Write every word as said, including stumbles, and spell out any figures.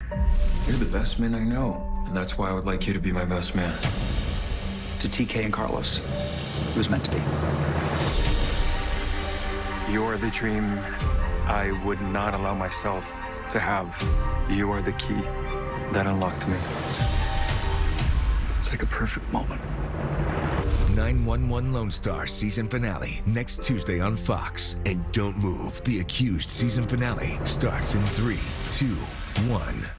You're the best man I know, and that's why I would like you to be my best man. To T K and Carlos, it was meant to be. You're the dream I would not allow myself to have. You are the key that unlocked me. It's like a perfect moment. nine one one Lone Star season finale next Tuesday on Fox. And don't move. The Accused season finale starts in three, two, one.